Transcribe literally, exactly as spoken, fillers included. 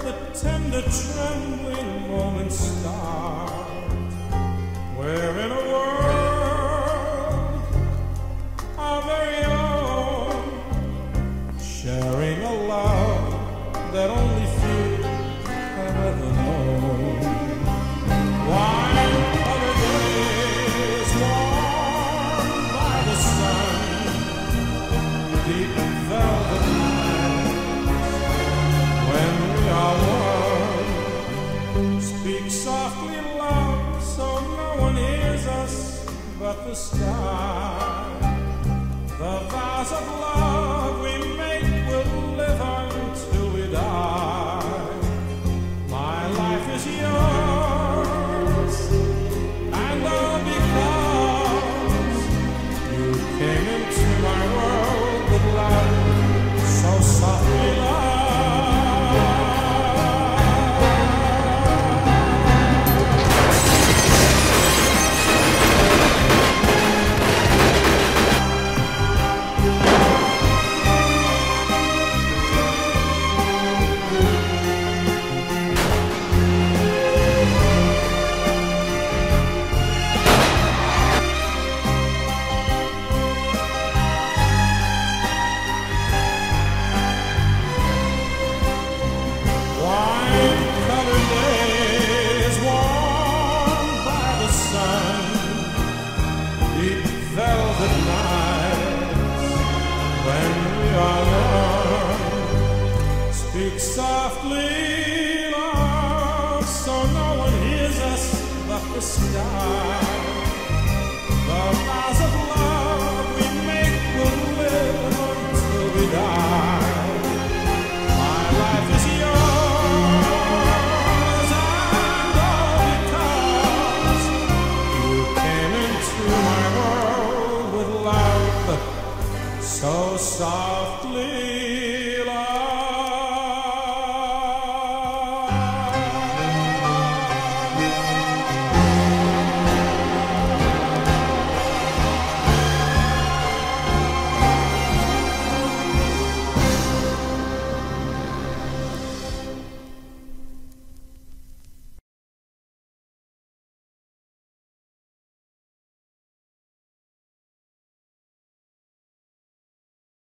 the tender trembling moments start. We're in a world our very own, sharing a love that only few have ever known. Wine-colored days warmed by the sun, deep velvet nights when we are one. Speak softly, love, so no one hears us but the sky. The vows of love we make will live until we die. My life is yours, and all because you came into my world with love so softly loved. Velvet nights when we are one. Speak softly, love, so no one hears us but the sky. The vows